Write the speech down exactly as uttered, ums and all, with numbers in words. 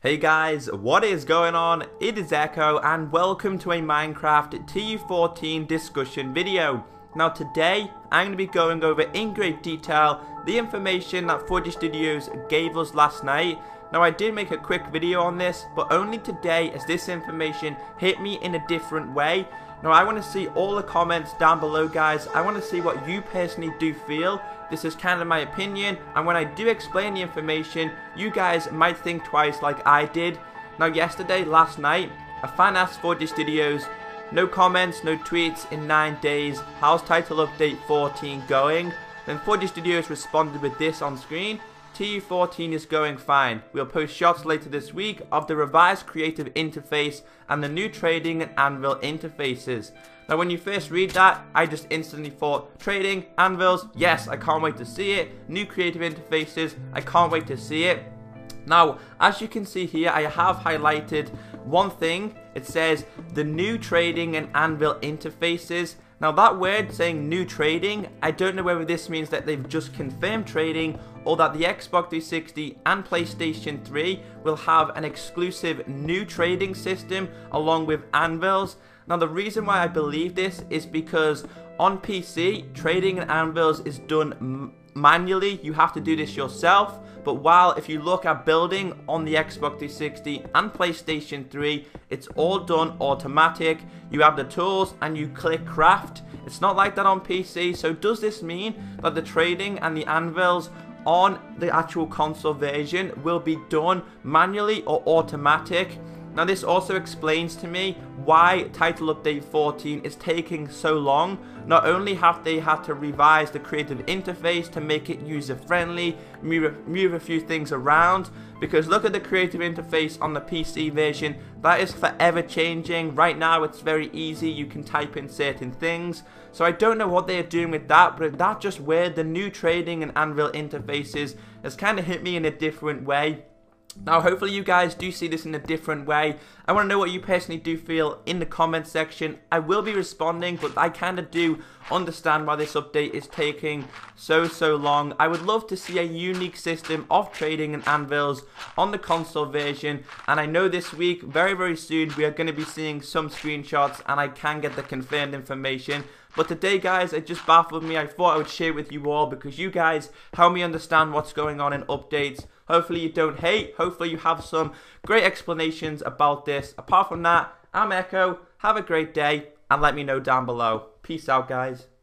Hey guys, what is going on? It is Echo and welcome to a Minecraft T U fourteen discussion video. Now today, I'm going to be going over in great detail the information that Fudge Studios gave us last night. Now I did make a quick video on this, but only today as this information hit me in a different way. Now I want to see all the comments down below, guys. I want to see what you personally do feel. This is kind of my opinion, and when I do explain the information, you guys might think twice like I did. Now yesterday, last night, a fan asked Fudge Studios, no comments, no tweets in nine days, how's title update fourteen going? Then Fudge Studios responded with this on screen. T U fourteen is going fine. We'll post shots later this week of the revised creative interface and the new trading and anvil interfaces. Now when you first read that, I just instantly thought, trading, anvils, yes, I can't wait to see it. New creative interfaces, I can't wait to see it. Now, as you can see here, I have highlighted one thing. It says the new trading and anvil interfaces. Now that word saying new trading, I don't know whether this means that they've just confirmed trading or that the Xbox three sixty and PlayStation three will have an exclusive new trading system along with anvils. Now the reason why I believe this is because on P C, trading and anvils is done manually. You have to do this yourself. But while if you look at building on the Xbox three sixty and PlayStation three, it's all done automatic. You have the tools and you click craft. It's not like that on P C. So does this mean that the trading and the anvils on the actual console version will be done manually or automatic? Now this also explains to me why title update fourteen is taking so long. Not only have they had to revise the creative interface to make it user friendly, move, move a few things around, because look at the creative interface on the P C version, that is forever changing. Right now it's very easy, you can type in certain things. So I don't know what they're doing with that, but that's just where the new trading and anvil interfaces has kind of hit me in a different way. Now hopefully you guys do see this in a different way. I want to know what you personally do feel in the comment section. I will be responding, but I kind of do understand why this update is taking so so long. I would love to see a unique system of trading and anvils on the console version, and I know this week very very soon we are going to be seeing some screenshots and I can get the confirmed information. But today guys, it just baffled me. I thought I would share it with you all because you guys help me understand what's going on in updates. Hopefully you don't hate, hopefully you have some great explanations about this. Apart from that, I'm Echo, have a great day and let me know down below. Peace out guys.